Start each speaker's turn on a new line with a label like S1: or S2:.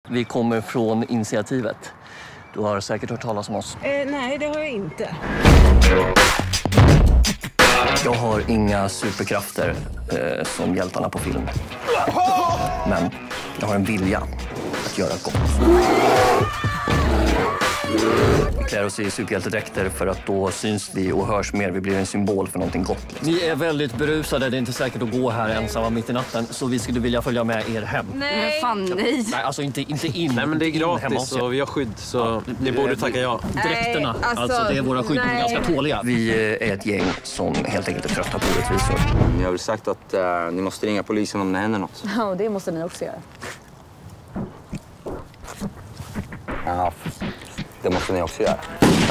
S1: Vi kommer från Initiativet. Du har säkert hört talas om oss.
S2: Nej, det har jag inte.
S1: Jag har inga superkrafter som hjältarna på film. Men jag har en vilja att göra gott. Vi klär oss i superhjältedräkter för att då syns vi och hörs mer. Vi blir en symbol för någonting gott. Ni är väldigt berusade. Det är inte säkert att gå här ensamma mitt i natten. Så vi skulle vilja följa med er hem.
S3: Nej. Men fan, nej.
S1: Nej, alltså inte in.
S4: Nej, men det är gratis och vi har skydd. Så ni borde tacka ja.
S1: Dräkterna, alltså det är våra skydd. De är ganska tåliga. Vi är ett gäng som helt enkelt är trötta på orättvisor.
S5: Ni har väl sagt att ni måste ringa polisen om det händer något?
S3: Ja, och det måste ni också göra.
S5: Ja, det måste ni också göra.